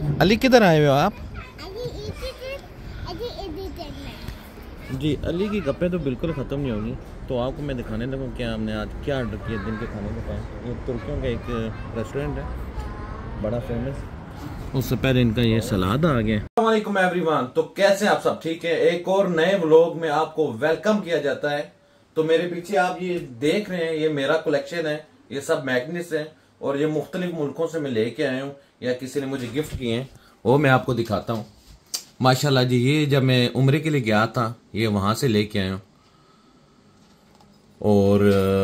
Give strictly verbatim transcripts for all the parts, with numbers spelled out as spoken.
अली किधर आए हो आप? जी अली की गप्पें तो बिल्कुल ख़त्म नहीं होगी। तो आपको मैं दिखाने लगूँ क्या हमने आज क्या ऑर्डर किया दिन के खाने के पास। ये तुर्कियों का एक रेस्टोरेंट है बड़ा फेमस। उससे पहले इनका ये सलाद आ गया। अस्सलाम वालेकुम एवरीवन, तो कैसे आप सब ठीक है? एक और नए व्लॉग में आपको वेलकम किया जाता है। तो मेरे पीछे आप ये देख रहे हैं, ये मेरा कलेक्शन है, ये सब मैग्नेट्स हैं और ये मुख्तलिफ मुल्कों से मैं लेके आया हूँ या किसी ने मुझे गिफ्ट किए हैं, वो मैं आपको दिखाता हूँ। माशाल्लाह जी, ये जब मैं उम्रे के लिए गया था ये वहाँ से लेके आया हूँ। और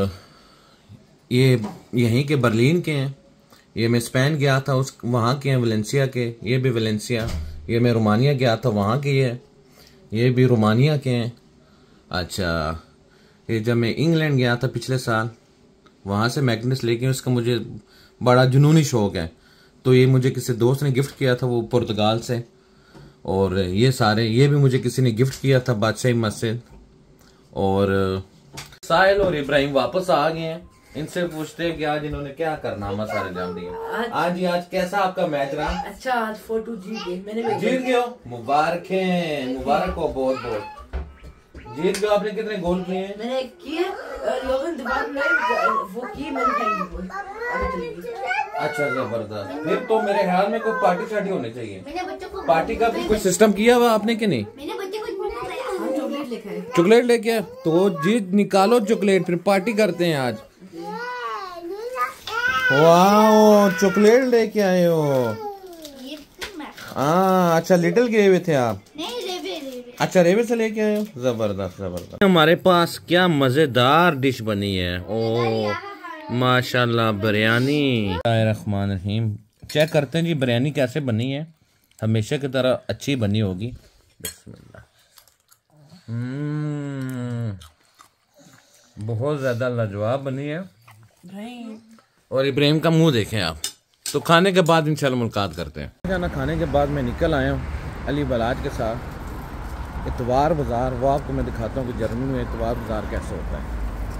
ये यहीं के बर्लिन के हैं। ये मैं स्पेन गया था उस वहाँ के हैं, वलेंसिया के। ये भी वलेंसिया। ये मैं रोमानिया गया था वहाँ के ये ये भी रोमानिया के हैं। अच्छा, ये जब मैं इंग्लैंड गया था पिछले साल वहाँ से मैग्नेट्स लेके, उसका मुझे बड़ा जुनूनी शौक है। तो ये मुझे किसी दोस्त ने गिफ्ट किया था, वो पुर्तगाल से। और ये सारे ये भी मुझे किसी ने गिफ्ट किया था, बादशाही मस्जिद। और साहिल और इब्राहिम वापस आ गए हैं। इनसे पूछते हैं कि आज इन्होंने क्या करनामा सारे जान दिए। आज ही आज कैसा आपका मैच रहा? अच्छा, आज फोर टू जीत गए। मैंने जीत गए हो, मुबारक है, मुबारक हो बहुत बहुत। जीत गए। आपने कितने गोल किए हैं? मैंने किए लोगन दीवार में वो किए, मैंने खाई गोल। अच्छा जबरदस्त। फिर तो मेरे ख्याल में कोई पार्टी शार्टी होनी चाहिए। पार्टी का भी कुछ सिस्टम किया हुआ आपने कि नहीं? चॉकलेट लेके आए। चॉकलेट लेके आए तो जीत निकालो चॉकलेट, फिर पार्टी करते हैं आज। वाह, चॉकलेट लेके आए हो। हाँ अच्छा, लिटिल गए हुए थे आप? अच्छा, रेवे से लेके आए हो। जबरदस्त जबरदस्त। हमारे पास क्या मजेदार डिश बनी है। ओ माशाल्लाह, बिरयानी। रहमान रहीम। चेक करते हैं जी बिरयानी कैसे बनी है। हमेशा की तरह अच्छी बनी होगी। बिस्मिल्लाह। हम्म, बहुत ज्यादा लाजवाब बनी है। और इब्राहिम का मुंह देखें आप। तो खाने के बाद इंशाल्लाह मुलाकात करते हैं। खाना खाने के बाद मैं निकल आया हूँ अली बलाज के साथ इतवार बाज़ार। वो आपको मैं दिखाता हूँ कि जर्मनी में इतवार बाज़ार कैसे होता है।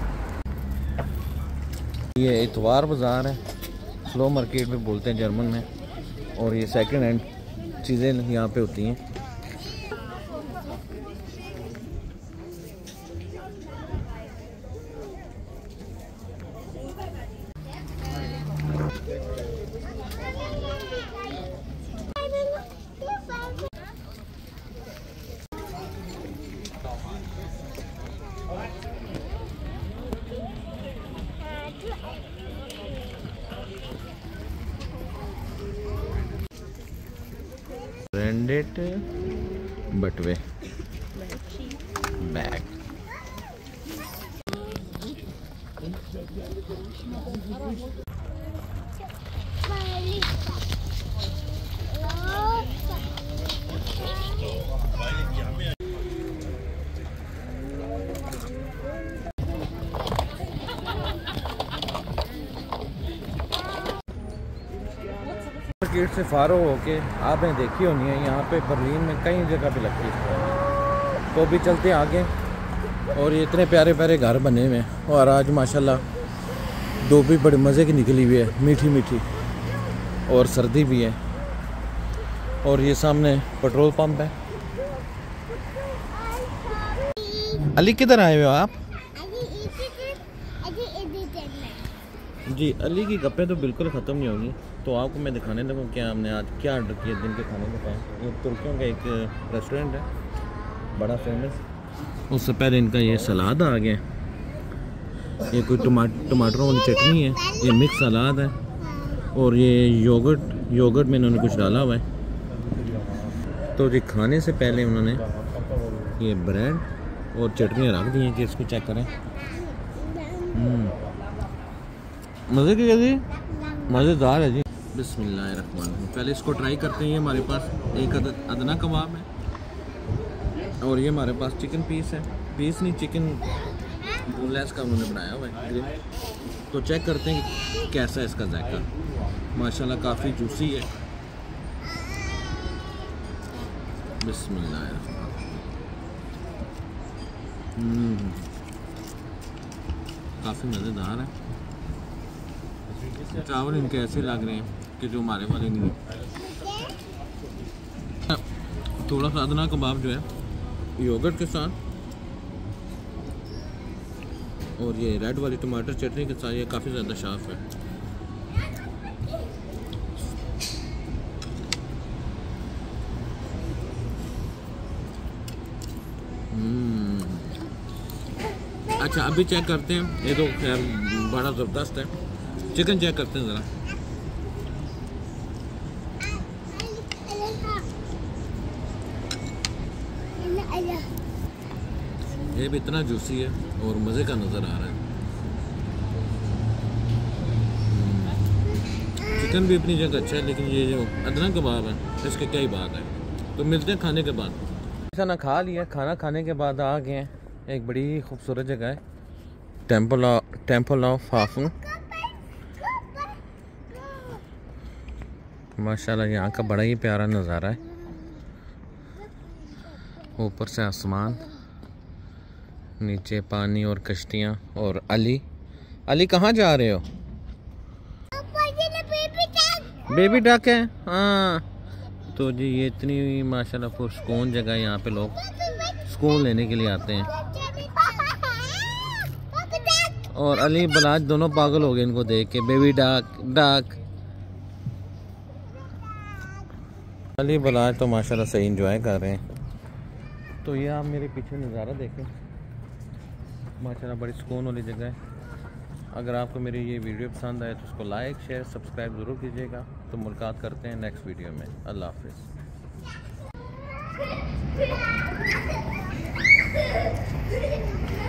ये इतवार बाज़ार है, फ्लो मार्केट में बोलते हैं जर्मन में। और ये सेकंड हैंड चीज़ें यहाँ पे होती हैं। ब्रांडेड बटवे बैग। मार्केट से फारो होके आपने देखी होनी है, यहाँ पे बर्लिन में कई जगह पे लगती है। तो अभी चलते हैं आगे। और ये इतने प्यारे प्यारे घर बने हुए हैं। और आज माशाल्लाह धूप भी बड़े मज़े की निकली हुई है, मीठी मीठी, और सर्दी भी है। और ये सामने पेट्रोल पंप है। अली किधर आए हो आप? जी अली की गप्पें तो बिल्कुल ख़त्म नहीं होगी। तो आपको मैं दिखाने लगूँ क्या हमने आज क्या ऑर्डर किया दिन के खाने के पास। ये तुर्कियों का एक रेस्टोरेंट है बड़ा फेमस। उससे पहले इनका ये सलाद आ गया। ये कोई टमाटर टमाटरों वाली चटनी है, ये मिक्स सलाद है। और ये योगर्ट योगर्ट में इन्होंने कुछ डाला हुआ है। तो जी खाने से पहले उन्होंने ये ब्रेड और चटनियाँ रख दी हैं कि इसको चेक करें। मज़े की जी, मज़ेदार है जी। बिस्मिल्लाहिर्रहमानिर्रहीम। पहले इसको ट्राई करते हैं। ये हमारे पास एक अद, अदना कबाब है। और ये हमारे पास चिकन पीस है, पीस नहीं चिकन बोनलेस का उन्होंने बनाया हुआ है। तो चेक करते हैं कि कैसा है इसका जायका। माशाल्लाह काफ़ी जूसी है। बिस्मिल्लाहिर्रहमानिर्रहीम। काफ़ी मज़ेदार है। चावल इनके ऐसे लग रहे हैं कि जो हमारे वाले नहीं है। थोड़ा सा अदना कबाब जो है योगर्ट के साथ और ये रेड वाली टमाटर चटनी के साथ, ये काफ़ी ज़्यादा साफ है। अच्छा अभी चेक करते हैं, ये तो खैर बड़ा ज़बरदस्त है। चिकन चेक करते हैं ज़रा। ये भी इतना जूसी है और मज़े का नज़र आ रहा है। चिकन भी अपनी जगह अच्छा है, लेकिन ये जो अदना कबाब है इसकी क्या ही बात है। तो मिलते हैं खाने के बाद। खाना खा लिया, खाना खाने के बाद आ गए हैं एक बड़ी खूबसूरत जगह है, टेम्पल ऑफ टेम्पल ऑफ हाफन। माशाल्लाह यहाँ का बड़ा ही प्यारा नज़ारा है। ऊपर से आसमान, नीचे पानी और कश्तियाँ। और अली अली कहाँ जा रहे हो? बेबी डक है। हाँ तो जी ये इतनी माशाल्लाह पुरसुकून जगह है, यहाँ पे लोग सुकून लेने के लिए आते हैं। और अली बलाज दोनों पागल हो गए इनको देख के। बेबी डक डक अली बलाज तो माशाल्लाह सही एंजॉय कर रहे हैं। तो ये आप मेरे पीछे नज़ारा देखें, माशाल्लाह बड़ी सुकून वाली जगह है। अगर आपको मेरी ये वीडियो पसंद आए तो उसको लाइक शेयर सब्सक्राइब ज़रूर कीजिएगा। तो मुलाकात करते हैं नेक्स्ट वीडियो में। अल्लाह हाफ़िज़।